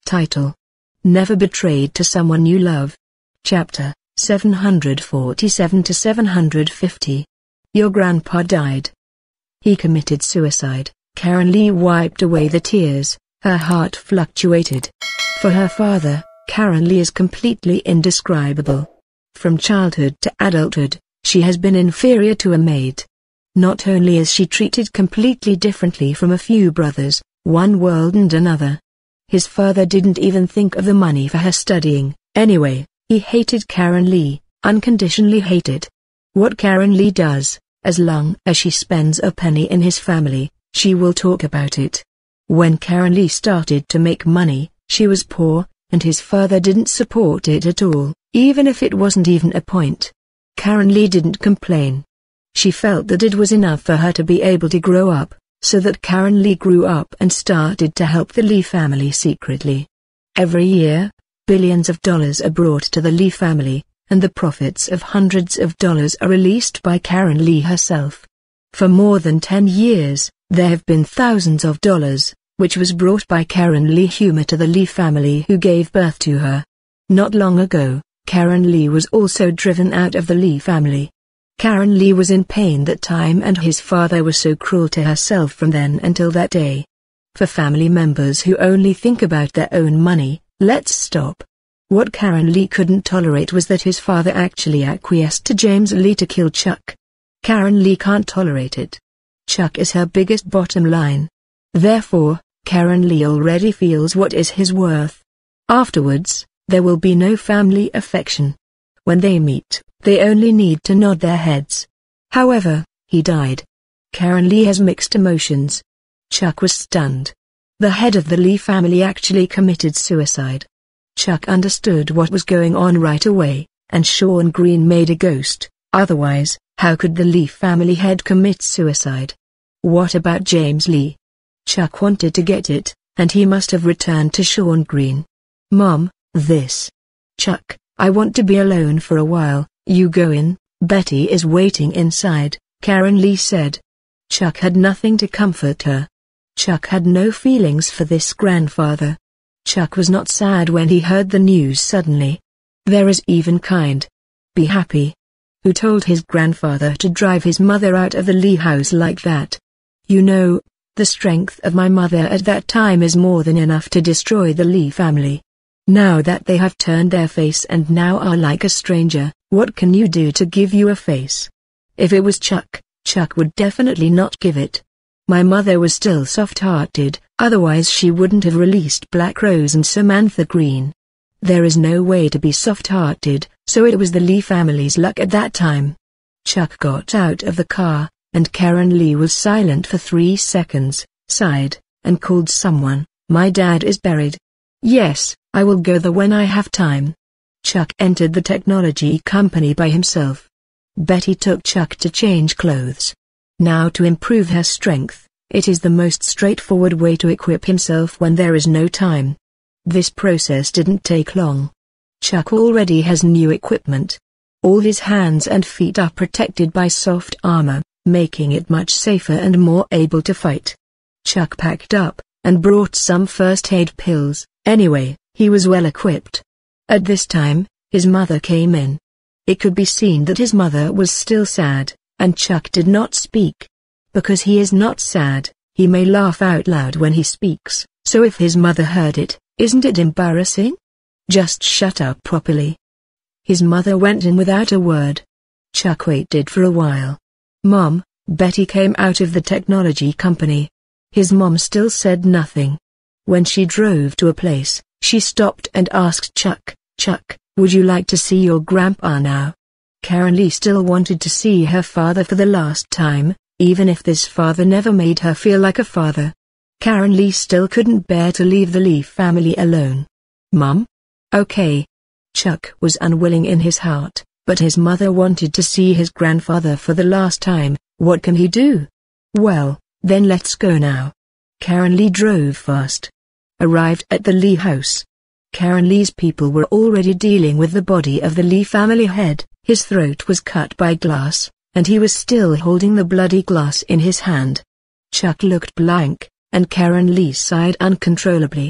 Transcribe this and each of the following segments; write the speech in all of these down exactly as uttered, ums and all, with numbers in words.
Title: Never Betrayed to Someone You Love. Chapter seven forty-seven to seven fifty. Your grandpa died. He committed suicide. Karen Lee wiped away the tears. Her heart fluctuated. For her father, Karen Lee is completely indescribable. From childhood to adulthood, she has been inferior to a maid. Not only is she treated completely differently from a few brothers, one world and another. His father didn't even think of the money for her studying. Anyway, he hated Karen Lee, unconditionally hated. What Karen Lee does, as long as she spends a penny in his family, she will talk about it. When Karen Lee started to make money, she was poor, and his father didn't support it at all, even if it wasn't even a point. Karen Lee didn't complain. She felt that it was enough for her to be able to grow up, so that Karen Lee grew up and started to help the Lee family secretly. Every year, billions of dollars are brought to the Lee family, and the profits of hundreds of dollars are released by Karen Lee herself. For more than ten years, there have been thousands of dollars, which was brought by Karen Lee Humor to the Lee family who gave birth to her. Not long ago, Karen Lee was also driven out of the Lee family. Karen Lee was in pain that time, and his father was so cruel to herself from then until that day. For family members who only think about their own money, let's stop. What Karen Lee couldn't tolerate was that his father actually acquiesced to James Lee to kill Chuck. Karen Lee can't tolerate it. Chuck is her biggest bottom line. Therefore, Karen Lee already feels what is his worth. Afterwards, there will be no family affection. When they meet, they only need to nod their heads. However, he died. Karen Lee has mixed emotions. Chuck was stunned. The head of the Lee family actually committed suicide. Chuck understood what was going on right away, and Sean Green made a ghost. Otherwise, how could the Lee family head commit suicide? What about James Lee? Chuck wanted to get it, and he must have returned to Sean Green. Mom, this. Chuck, I want to be alone for a while, you go in, Betty is waiting inside, Karen Lee said. Chuck had nothing to comfort her. Chuck had no feelings for this grandfather. Chuck was not sad when he heard the news suddenly. There is even kind. Be happy. Who told his grandfather to drive his mother out of the Lee house like that? You know, the strength of my mother at that time is more than enough to destroy the Lee family. Now that they have turned their face and now are like a stranger, what can you do to give you a face? If it was Chuck, Chuck would definitely not give it. My mother was still soft-hearted, otherwise she wouldn't have released Black Rose and Samantha Green. There is no way to be soft-hearted, so it was the Lee family's luck at that time. Chuck got out of the car, and Karen Lee was silent for three seconds, sighed, and called someone. My dad is buried. Yes, I will go there when I have time. Chuck entered the technology company by himself. Betty took Chuck to change clothes. Now to improve her strength, it is the most straightforward way to equip himself when there is no time. This process didn't take long. Chuck already has new equipment. All his hands and feet are protected by soft armor, making it much safer and more able to fight. Chuck packed up, and brought some first aid pills. Anyway, he was well equipped. At this time, his mother came in. It could be seen that his mother was still sad, and Chuck did not speak. Because he is not sad, he may laugh out loud when he speaks, so if his mother heard it, isn't it embarrassing? Just shut up properly. His mother went in without a word. Chuck waited for a while. Mom, Betty came out of the technology company. His mom still said nothing. When she drove to a place, she stopped and asked Chuck, Chuck, would you like to see your grandpa now? Karen Lee still wanted to see her father for the last time, even if this father never made her feel like a father. Karen Lee still couldn't bear to leave the Lee family alone. Mom? Okay. Chuck was unwilling in his heart, but his mother wanted to see his grandfather for the last time. What can he do? Well, then let's go now. Karen Lee drove fast. Arrived at the Lee house. Karen Lee's people were already dealing with the body of the Lee family head. His throat was cut by glass, and he was still holding the bloody glass in his hand. Chuck looked blank, and Karen Lee sighed uncontrollably.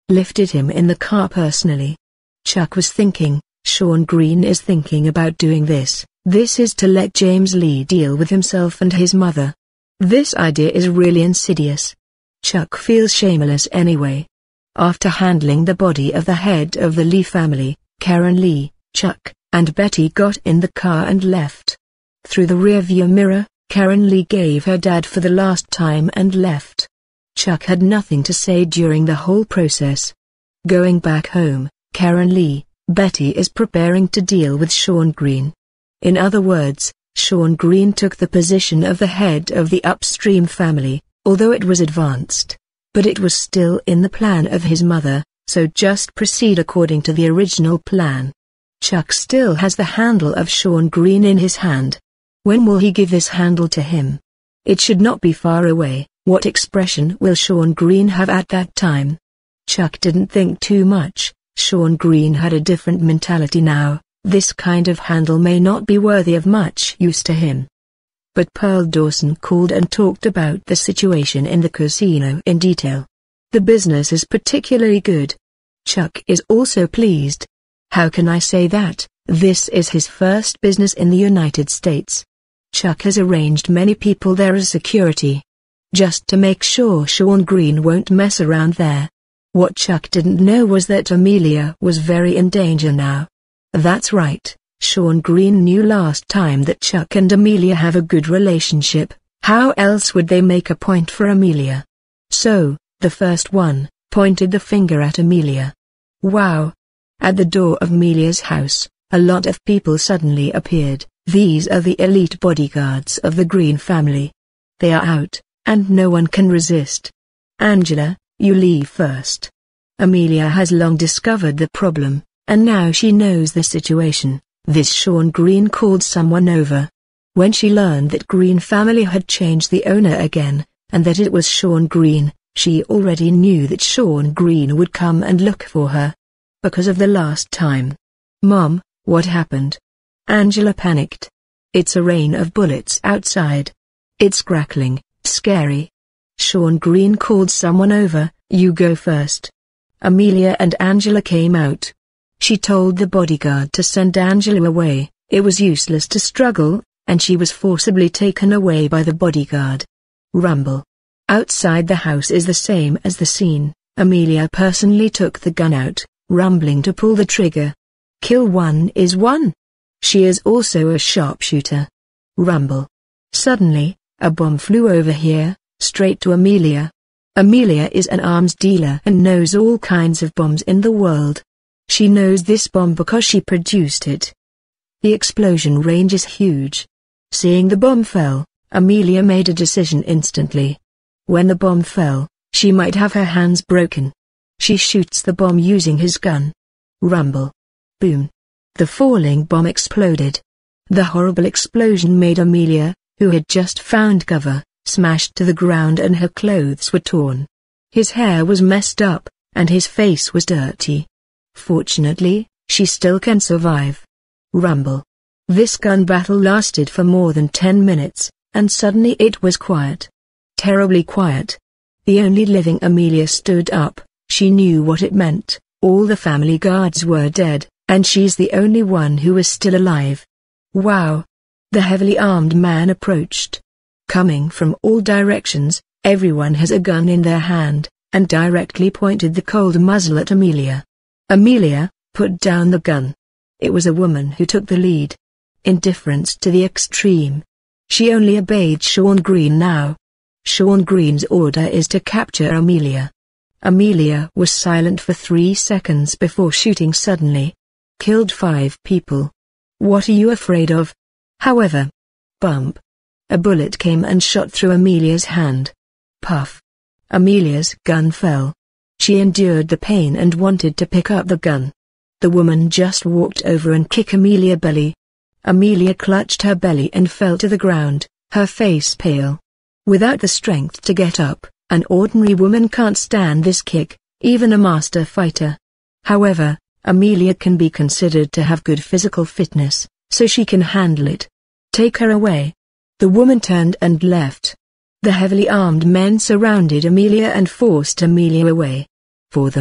lifted him in the car personally. Chuck was thinking, Sean Green is thinking about doing this. This is to let James Lee deal with himself and his mother. This idea is really insidious. Chuck feels shameless anyway. After handling the body of the head of the Lee family, Karen Lee, Chuck, and Betty got in the car and left. Through the rearview mirror, Karen Lee gave her dad for the last time and left. Chuck had nothing to say during the whole process. Going back home, Karen Lee, Betty is preparing to deal with Sean Green. In other words, Sean Green took the position of the head of the upstream family, although it was advanced. But it was still in the plan of his mother, so just proceed according to the original plan. Chuck still has the handle of Sean Green in his hand. When will he give this handle to him? It should not be far away. What expression will Sean Green have at that time? Chuck didn't think too much. Sean Green had a different mentality now. This kind of handle may not be worthy of much use to him. But Pearl Dawson called and talked about the situation in the casino in detail. The business is particularly good. Chuck is also pleased. How can I say that? This is his first business in the United States. Chuck has arranged many people there as security, just to make sure Sean Green won't mess around there. What Chuck didn't know was that Amelia was very in danger now. That's right, Sean Green knew last time that Chuck and Amelia have a good relationship. How else would they make a point for Amelia? So, the first one pointed the finger at Amelia. Wow! At the door of Amelia's house, a lot of people suddenly appeared. These are the elite bodyguards of the Green family. They are out, and no one can resist. Angela, you leave first. Amelia has long discovered the problem, and now she knows the situation. This Sean Green called someone over. When she learned that Green family had changed the owner again, and that it was Sean Green, she already knew that Sean Green would come and look for her. Because of the last time. Mom, what happened? Angela panicked. It's a rain of bullets outside. It's crackling, scary. Sean Green called someone over. You go first. Amelia and Angela came out. She told the bodyguard to send Angela away. It was useless to struggle, and she was forcibly taken away by the bodyguard. Rumble. Outside the house is the same as the scene. Amelia personally took the gun out, rumbling to pull the trigger. Kill one is one. She is also a sharpshooter. Rumble. Suddenly, a bomb flew over here, straight to Amelia. Amelia is an arms dealer and knows all kinds of bombs in the world. She knows this bomb because she produced it. The explosion range is huge. Seeing the bomb fell, Amelia made a decision instantly. When the bomb fell, she might have her hands broken. She shoots the bomb using his gun. Rumble. Boom. The falling bomb exploded. The horrible explosion made Amelia, who had just found cover, smashed to the ground and her clothes were torn. His hair was messed up, and his face was dirty. Fortunately, she still can survive. Rumble. This gun battle lasted for more than ten minutes, and suddenly it was quiet. Terribly quiet. The only living Amelia stood up. She knew what it meant. All the family guards were dead, and she's the only one who is still alive. Wow! The heavily armed man approached. Coming from all directions, everyone has a gun in their hand, and directly pointed the cold muzzle at Amelia. Amelia, put down the gun. It was a woman who took the lead. Indifference to the extreme. She only obeyed Sean Green now. Sean Green's order is to capture Amelia. Amelia was silent for three seconds before shooting suddenly. Killed five people. What are you afraid of? However. Bump. A bullet came and shot through Amelia's hand. Puff. Amelia's gun fell. She endured the pain and wanted to pick up the gun. The woman just walked over and kicked Amelia's belly. Amelia clutched her belly and fell to the ground, her face pale. Without the strength to get up, an ordinary woman can't stand this kick, even a master fighter. However, Amelia can be considered to have good physical fitness, so she can handle it. Take her away. The woman turned and left. The heavily armed men surrounded Amelia and forced Amelia away. For them,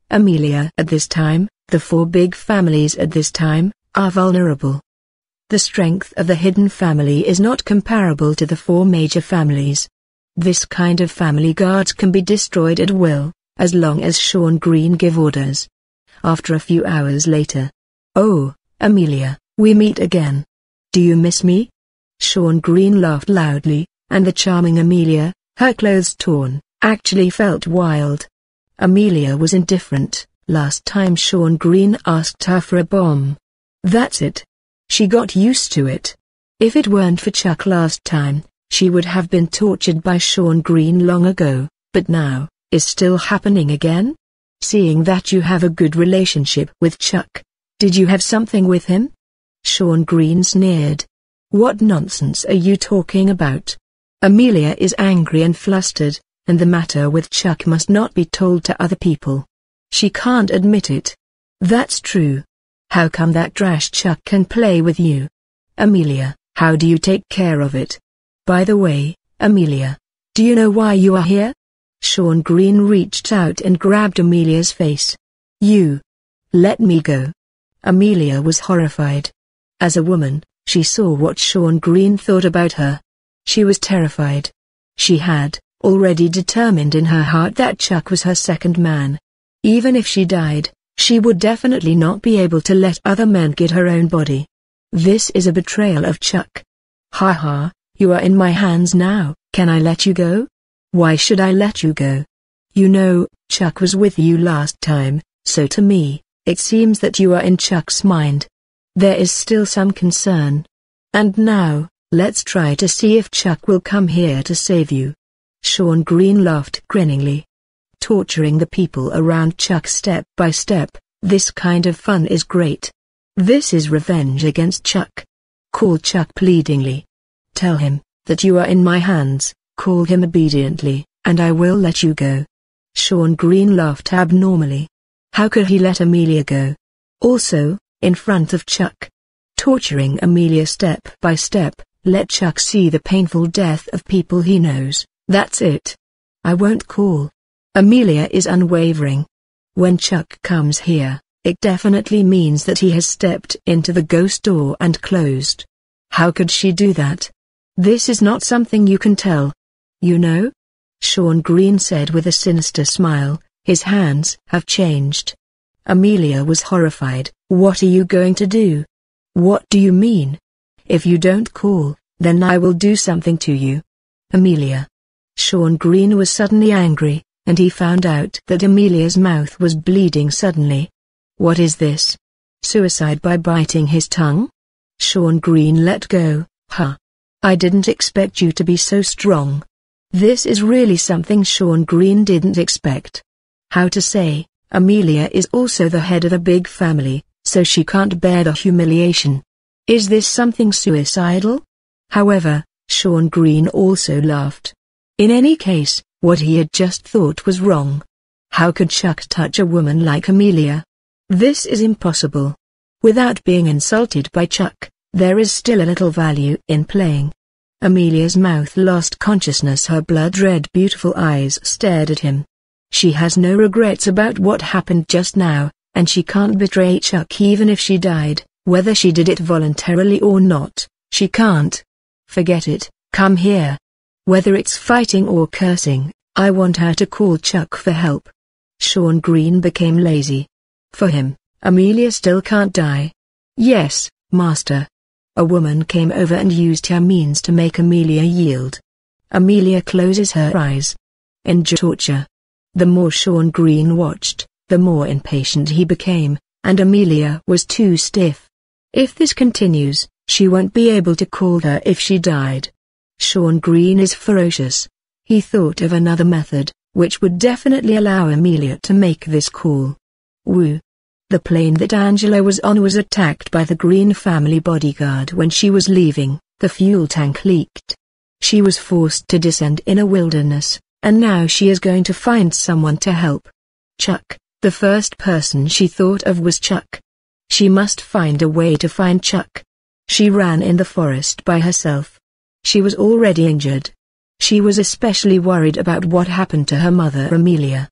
Amelia. At this time, the four big families at this time are vulnerable. The strength of the hidden family is not comparable to the four major families. This kind of family guards can be destroyed at will, as long as Sean Green give orders. After a few hours later. Oh, Amelia, we meet again. Do you miss me? Sean Green laughed loudly, and the charming Amelia, her clothes torn, actually felt wild. Amelia was indifferent. Last time Sean Green asked her for a bomb. That's it. She got used to it. If it weren't for Chuck last time, she would have been tortured by Sean Green long ago, but now, is still happening again? Seeing that you have a good relationship with Chuck, did you have something with him? Sean Green sneered. What nonsense are you talking about? Amelia is angry and flustered, and the matter with Chuck must not be told to other people. She can't admit it. That's true. How come that trash Chuck can play with you? Amelia, how do you take care of it? By the way, Amelia, do you know why you are here? Sean Green reached out and grabbed Amelia's face. You. Let me go. Amelia was horrified. As a woman, she saw what Sean Green thought about her. She was terrified. She had already determined in her heart that Chuck was her second man. Even if she died, she would definitely not be able to let other men get her own body. This is a betrayal of Chuck. Ha ha, you are in my hands now, can I let you go? Why should I let you go? You know, Chuck was with you last time, so to me, it seems that you are in Chuck's mind. There is still some concern. And now, let's try to see if Chuck will come here to save you. Sean Green laughed grinningly. Torturing the people around Chuck step by step, this kind of fun is great. This is revenge against Chuck. Call Chuck pleadingly. Tell him that you are in my hands, call him obediently, and I will let you go. Sean Green laughed abnormally. How could he let Amelia go? Also, in front of Chuck. Torturing Amelia step by step, let Chuck see the painful death of people he knows, that's it. I won't call. Amelia is unwavering. When Chuck comes here, it definitely means that he has stepped into the ghost door and closed. How could she do that? This is not something you can tell. You know? Sean Green said with a sinister smile, his hands have changed. Amelia was horrified. What are you going to do? What do you mean? If you don't call, then I will do something to you. Amelia. Sean Green was suddenly angry, and he found out that Amelia's mouth was bleeding suddenly. What is this? Suicide by biting his tongue? Sean Green let go. Huh. I didn't expect you to be so strong. This is really something Sean Green didn't expect. How to say, Amelia is also the head of a big family, so she can't bear the humiliation. Is this something suicidal? However, Sean Green also laughed. In any case, what he had just thought was wrong. How could Chuck touch a woman like Amelia? This is impossible. Without being insulted by Chuck, there is still a little value in playing. Amelia's mouth lost consciousness. Her blood-red beautiful eyes stared at him. She has no regrets about what happened just now, and she can't betray Chuck even if she died, whether she did it voluntarily or not, she can't. Forget it, come here. Whether it's fighting or cursing, I want her to call Chuck for help. Sean Green became lazy. For him, Amelia still can't die. Yes, master. A woman came over and used her means to make Amelia yield. Amelia closes her eyes. Endure torture. The more Sean Green watched, the more impatient he became, and Amelia was too stiff. If this continues, she won't be able to call her if she died. Sean Green is ferocious. He thought of another method, which would definitely allow Amelia to make this call. Woo. The plane that Angela was on was attacked by the Green family bodyguard when she was leaving. The fuel tank leaked. She was forced to descend in a wilderness, and now she is going to find someone to help. Chuck. The first person she thought of was Chuck. She must find a way to find Chuck. She ran in the forest by herself. She was already injured. She was especially worried about what happened to her mother Amelia.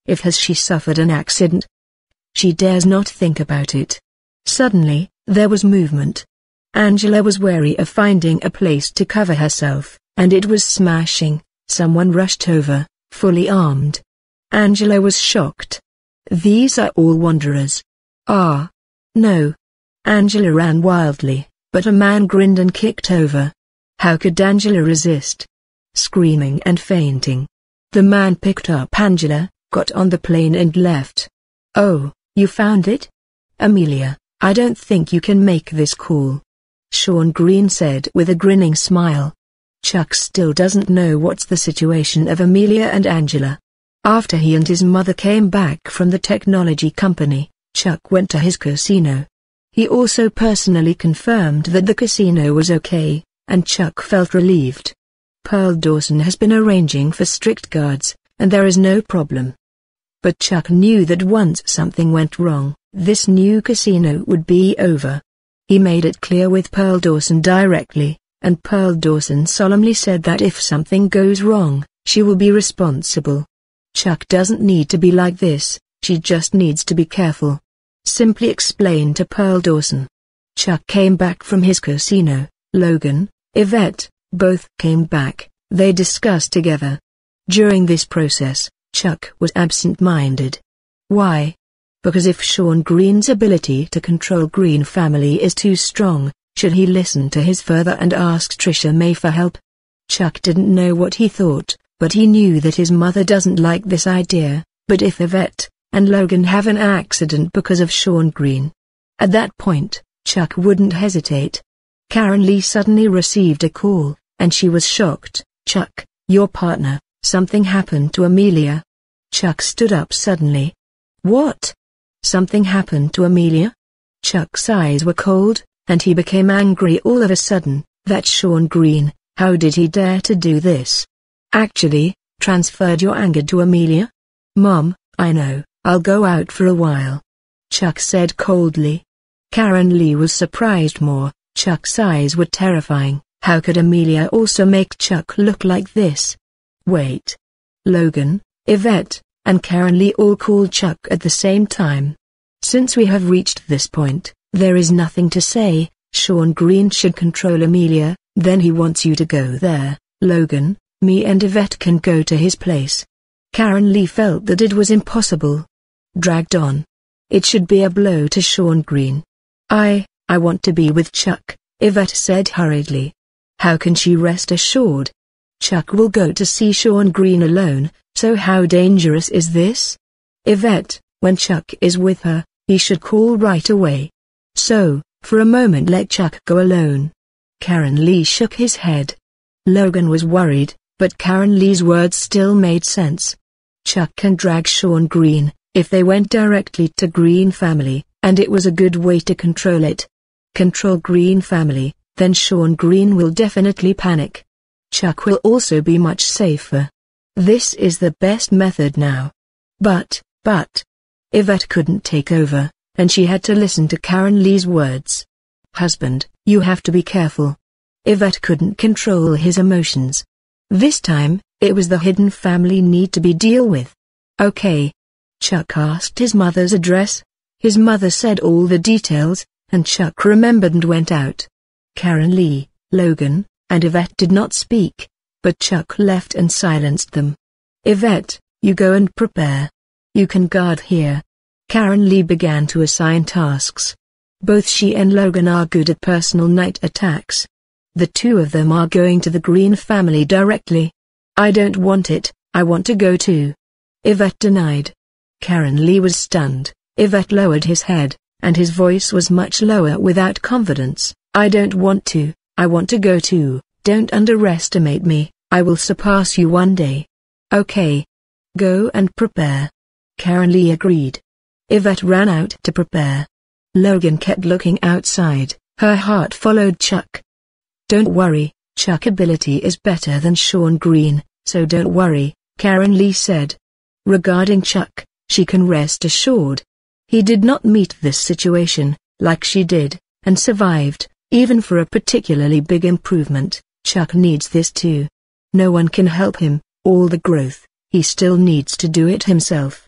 If has she suffered an accident? She dares not think about it. Suddenly, there was movement. Angela was wary of finding a place to cover herself, and it was smashing. Someone rushed over, fully armed. Angela was shocked. These are all wanderers. Ah. No. Angela ran wildly, but a man grinned and kicked over. How could Angela resist? Screaming and fainting. The man picked up Angela, got on the plane and left. Oh, you found it? Amelia, I don't think you can make this call. Sean Green said with a grinning smile. Chuck still doesn't know what's the situation of Amelia and Angela. After he and his mother came back from the technology company, Chuck went to his casino. He also personally confirmed that the casino was okay, and Chuck felt relieved. Pearl Dawson has been arranging for strict guards, and there is no problem. But Chuck knew that once something went wrong, this new casino would be over. He made it clear with Pearl Dawson directly, and Pearl Dawson solemnly said that if something goes wrong, she will be responsible. Chuck doesn't need to be like this, she just needs to be careful. Simply explain to Pearl Dawson. Chuck came back from his casino. Logan, Yvette, both came back. They discussed together. During this process, Chuck was absent-minded. Why? Because if Sean Green's ability to control Green family is too strong, should he listen to his father and ask Trisha May for help? Chuck didn't know what he thought, but he knew that his mother doesn't like this idea. But if Yvette and Logan have an accident because of Sean Green, at that point, Chuck wouldn't hesitate. Karen Lee suddenly received a call, and she was shocked. Chuck, your partner, something happened to Amelia. Chuck stood up suddenly. What? Something happened to Amelia? Chuck's eyes were cold, and he became angry all of a sudden. That Sean Green, how did he dare to do this? Actually, transferred your anger to Amelia? Mom, I know, I'll go out for a while. Chuck said coldly. Karen Lee was surprised more. Chuck's eyes were terrifying. How could Amelia also make Chuck look like this? Wait. Logan, Yvette, and Karen Lee all called Chuck at the same time. Since we have reached this point, there is nothing to say. Sean Green should control Amelia, then he wants you to go there. Logan, me and Yvette can go to his place. Karen Lee felt that it was impossible. Dragged on. It should be a blow to Sean Green. I, I want to be with Chuck, Yvette said hurriedly. How can she rest assured? Chuck will go to see Sean Green alone, so how dangerous is this? Yvette, when Chuck is with her, he should call right away. So, for a moment let Chuck go alone. Karen Lee shook his head. Logan was worried, but Karen Lee's words still made sense. Chuck can drag Sean Green, if they went directly to Green family, and it was a good way to control it. Control Green family, then Sean Green will definitely panic. Chuck will also be much safer. This is the best method now. But, but, Yvette couldn't take over, and she had to listen to Karen Lee's words. Husband, you have to be careful. Yvette couldn't control his emotions. This time, it was the hidden family need to be dealt with. Okay. Chuck asked his mother's address. His mother said all the details, and Chuck remembered and went out. Karen Lee, Logan, and Yvette did not speak, but Chuck left and silenced them. Yvette, you go and prepare. You can guard here. Karen Lee began to assign tasks. Both she and Logan are good at personal night attacks. The two of them are going to the Green family directly. I don't want it, I want to go too. Yvette denied. Karen Lee was stunned. Yvette lowered his head, and his voice was much lower without confidence. I don't want to, I want to go too. Don't underestimate me, I will surpass you one day. Okay. Go and prepare. Karen Lee agreed. Yvette ran out to prepare. Logan kept looking outside, her heart followed Chuck. Don't worry, Chuck's ability is better than Sean Green, so don't worry, Karen Lee said. Regarding Chuck, she can rest assured. He did not meet this situation, like she did, and survived. Even for a particularly big improvement, Chuck needs this too. No one can help him, all the growth, he still needs to do it himself.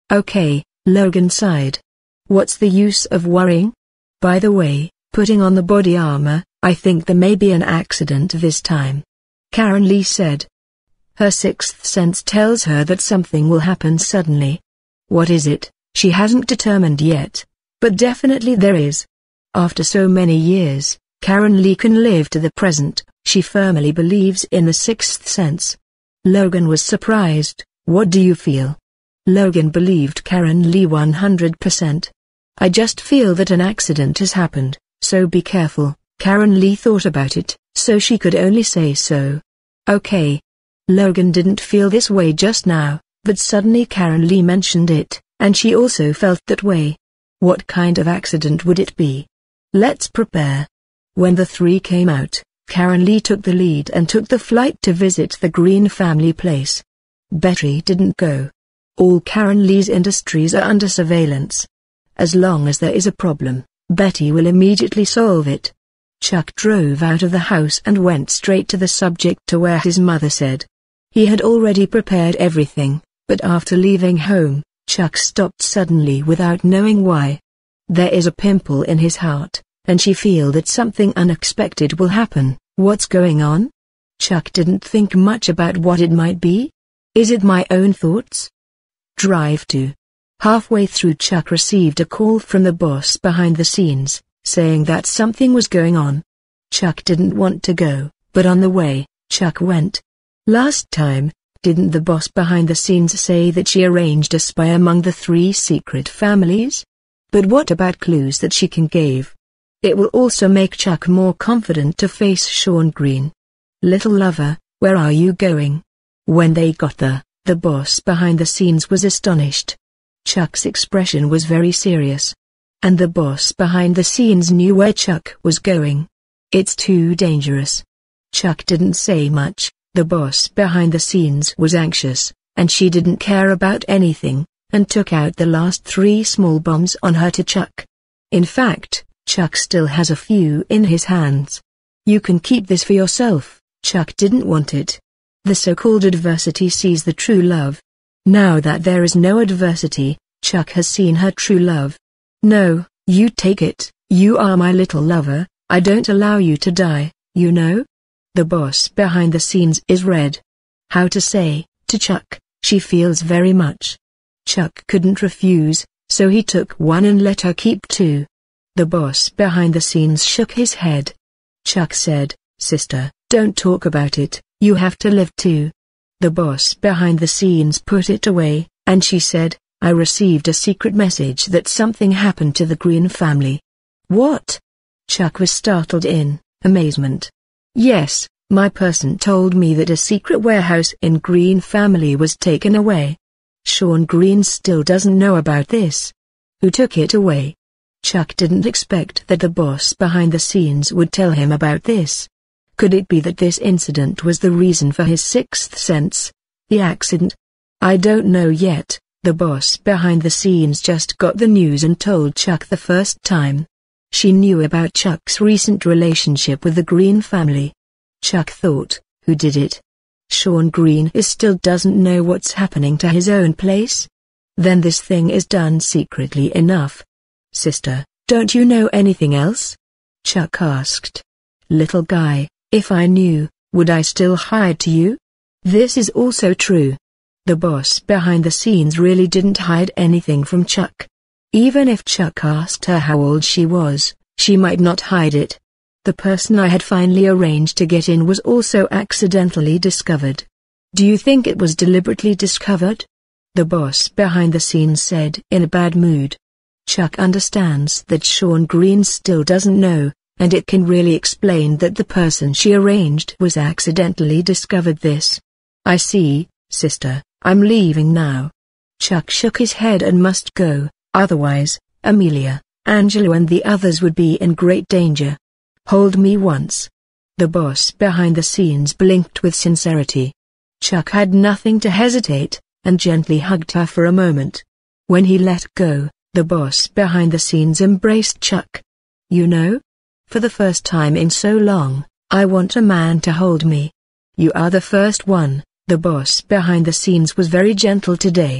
Okay, Logan sighed. What's the use of worrying? By the way, putting on the body armor, I think there may be an accident this time. Karen Lee said. Her sixth sense tells her that something will happen suddenly. What is it? She hasn't determined yet. But definitely there is. After so many years, Karen Lee can live to the present. She firmly believes in the sixth sense. Logan was surprised. What do you feel? Logan believed Karen Lee one hundred percent. I just feel that an accident has happened, so be careful. Karen Lee thought about it, so she could only say so. Okay. Logan didn't feel this way just now, but suddenly Karen Lee mentioned it, and she also felt that way. What kind of accident would it be? Let's prepare. When the three came out, Karen Lee took the lead and took the flight to visit the Green family place. Betty didn't go. All Karen Lee's industries are under surveillance. As long as there is a problem, Betty will immediately solve it. Chuck drove out of the house and went straight to the subject to where his mother said. He had already prepared everything, but after leaving home, Chuck stopped suddenly without knowing why. There is a pimple in his heart, and she feels that something unexpected will happen. What's going on? Chuck didn't think much about what it might be. Is it my own thoughts? Drive to. Halfway through, Chuck received a call from the boss behind the scenes, saying that something was going on. Chuck didn't want to go, but on the way, Chuck went. Last time, didn't the boss behind the scenes say that she arranged a spy among the three secret families? But what about clues that she can give? It will also make Chuck more confident to face Sean Green. Little lover, where are you going? When they got there, the boss behind the scenes was astonished. Chuck's expression was very serious. And the boss behind the scenes knew where Chuck was going. It's too dangerous. Chuck didn't say much. The boss behind the scenes was anxious, and she didn't care about anything, and took out the last three small bombs on her to Chuck. In fact, Chuck still has a few in his hands. You can keep this for yourself. Chuck didn't want it. The so-called adversity sees the true love. Now that there is no adversity, Chuck has seen her true love. No, you take it. You are my little lover. I don't allow you to die, you know? The boss behind the scenes is red. How to say, to Chuck, she feels very much. Chuck couldn't refuse, so he took one and let her keep two. The boss behind the scenes shook his head. Chuck said, sister, don't talk about it, you have to live too. The boss behind the scenes put it away, and she said, I received a secret message that something happened to the Green family. What? Chuck was startled in amazement. Yes, my person told me that a secret warehouse in Green family was taken away. Sean Green still doesn't know about this. Who took it away? Chuck didn't expect that the boss behind the scenes would tell him about this. Could it be that this incident was the reason for his sixth sense? The accident? I don't know yet. The boss behind the scenes just got the news and told Chuck the first time. She knew about Chuck's recent relationship with the Green family. Chuck thought, who did it? Sean Green is still doesn't know what's happening to his own place? Then this thing is done secretly enough. Sister, don't you know anything else? Chuck asked. Little guy, if I knew, would I still hide to you? This is also true. The boss behind the scenes really didn't hide anything from Chuck. Even if Chuck asked her how old she was, she might not hide it. The person I had finally arranged to get in was also accidentally discovered. Do you think it was deliberately discovered? The boss behind the scenes said in a bad mood. Chuck understands that Sean Green still doesn't know, and it can really explain that the person she arranged was accidentally discovered this. I see, sister, I'm leaving now. Chuck shook his head and must go, otherwise, Amelia, Angelo and the others would be in great danger. Hold me once. The boss behind the scenes blinked with sincerity. Chuck had nothing to hesitate, and gently hugged her for a moment. When he let go, the boss behind the scenes embraced Chuck. You know? For the first time in so long, I want a man to hold me. You are the first one. The boss behind the scenes was very gentle today.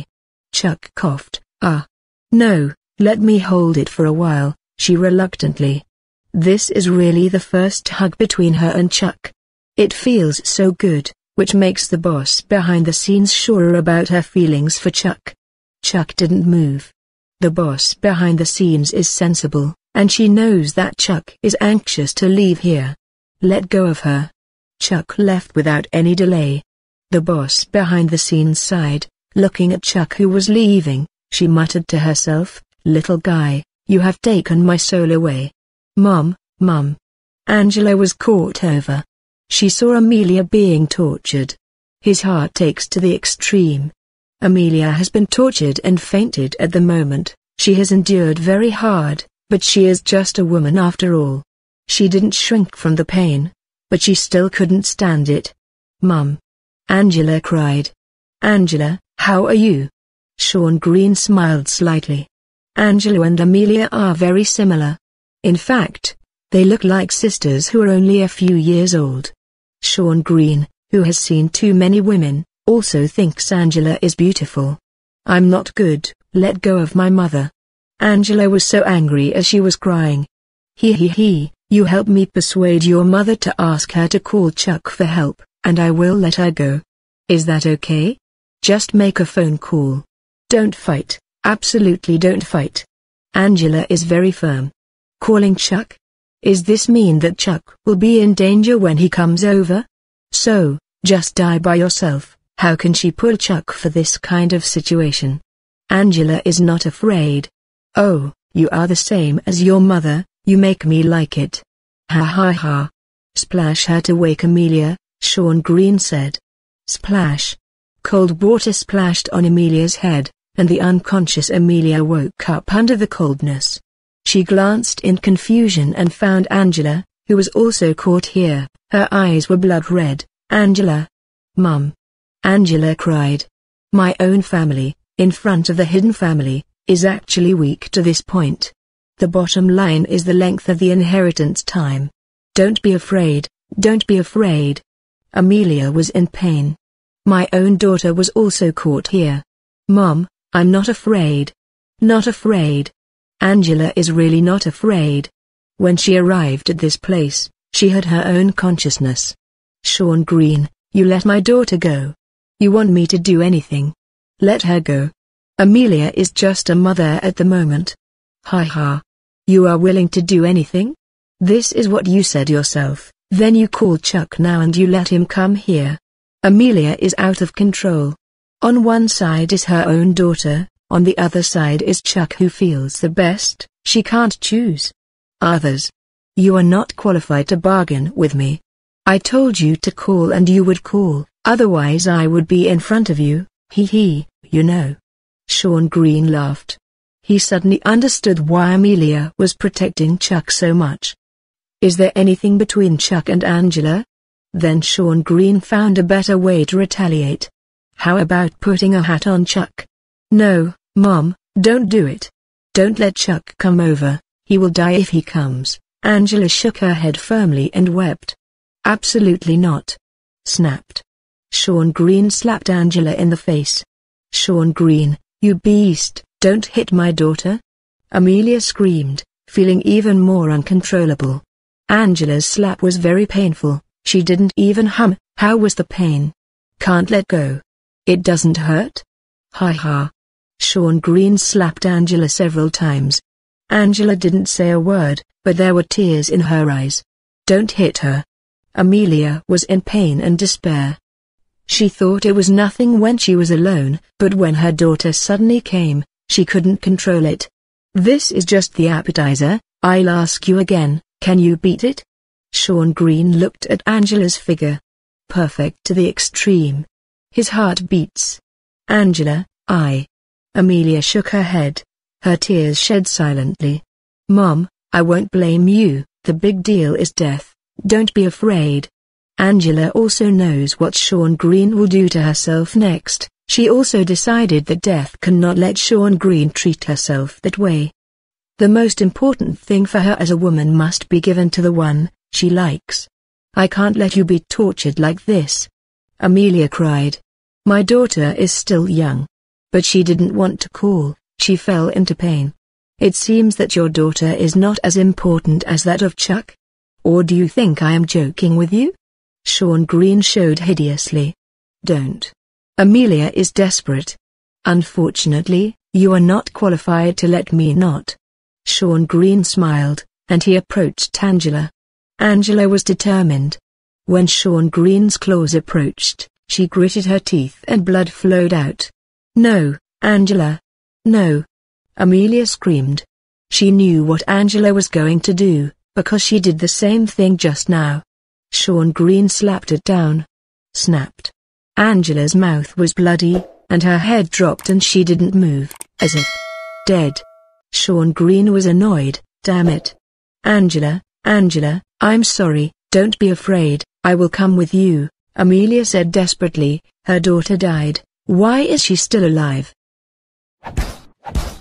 Chuck coughed. Ah. No, let me hold it for a while, she reluctantly. This is really the first hug between her and Chuck. It feels so good, which makes the boss behind the scenes surer about her feelings for Chuck. Chuck didn't move. The boss behind the scenes is sensible, and she knows that Chuck is anxious to leave here. Let go of her. Chuck left without any delay. The boss behind the scenes sighed, looking at Chuck who was leaving. She muttered to herself, "Little guy, you have taken my soul away." Mom, Mom. Angela was caught over. She saw Amelia being tortured. His heart aches to the extreme. Amelia has been tortured and fainted at the moment. She has endured very hard, but she is just a woman after all. She didn't shrink from the pain, but she still couldn't stand it. Mum. Angela cried. Angela, how are you? Sean Green smiled slightly. Angela and Amelia are very similar. In fact, they look like sisters who are only a few years old. Sean Green, who has seen too many women, also thinks Angela is beautiful. I'm not good, let go of my mother. Angela was so angry as she was crying. He he he, you help me persuade your mother to ask her to call Chuck for help, and I will let her go. Is that okay? Just make a phone call. Don't fight, absolutely don't fight. Angela is very firm. Calling Chuck? Is this mean that Chuck will be in danger when he comes over? So, just die by yourself. How can she pull Chuck for this kind of situation? Angela is not afraid. Oh, you are the same as your mother, you make me like it. Ha ha ha. Splash her to wake Amelia, Sean Green said. Splash. Cold water splashed on Amelia's head, and the unconscious Amelia woke up under the coldness. She glanced in confusion and found Angela, who was also caught here. Her eyes were blood red. Angela. Mum. Angela cried. My own family, in front of the hidden family, is actually weak to this point. The bottom line is the length of the inheritance time. Don't be afraid, don't be afraid. Amelia was in pain. My own daughter was also caught here. Mom, I'm not afraid. Not afraid. Angela is really not afraid. When she arrived at this place, she had her own consciousness. Sean Green, you let my daughter go. You want me to do anything? Let her go. Amelia is just a mother at the moment. Ha ha. You are willing to do anything? This is what you said yourself. Then you call Chuck now and you let him come here. Amelia is out of control. On one side is her own daughter, on the other side is Chuck who feels the best. She can't choose. Others. You are not qualified to bargain with me. I told you to call and you would call, otherwise I would be in front of you, hee hee, you know. Sean Green laughed. He suddenly understood why Amelia was protecting Chuck so much. Is there anything between Chuck and Angela? Then Sean Green found a better way to retaliate. How about putting a hat on Chuck? No, Mom, don't do it. Don't let Chuck come over, he will die if he comes. Angela shook her head firmly and wept. Absolutely not. Snapped. Sean Green slapped Angela in the face. Sean Green, you beast, don't hit my daughter. Amelia screamed, feeling even more uncontrollable. Angela's slap was very painful, she didn't even hum. How was the pain? Can't let go. It doesn't hurt? Ha ha. Sean Green slapped Angela several times. Angela didn't say a word, but there were tears in her eyes. Don't hit her. Amelia was in pain and despair. She thought it was nothing when she was alone, but when her daughter suddenly came, she couldn't control it. This is just the appetizer, I'll ask you again, can you beat it? Sean Green looked at Angela's figure. Perfect to the extreme. His heart beats. Angela, I. Amelia shook her head. Her tears shed silently. Mom, I won't blame you, the big deal is death, don't be afraid. Angela also knows what Sean Green will do to herself next. She also decided that Death cannot let Sean Green treat herself that way. The most important thing for her as a woman must be given to the one she likes. I can't let you be tortured like this. Amelia cried. My daughter is still young. But she didn't want to call, she fell into pain. It seems that your daughter is not as important as that of Chuck. Or do you think I am joking with you? Sean Green showed hideously. Don't. Amelia is desperate. Unfortunately, you are not qualified to let me not. Sean Green smiled, and he approached Angela. Angela was determined. When Sean Green's claws approached, she gritted her teeth and blood flowed out. No, Angela. No. Amelia screamed. She knew what Angela was going to do, because she did the same thing just now. Sean Green slapped it down. Snapped. Angela's mouth was bloody, and her head dropped and she didn't move, as if dead. Sean Green was annoyed. Damn it. Angela, Angela, I'm sorry, don't be afraid, I will come with you, Amelia said desperately. Her daughter died, why is she still alive?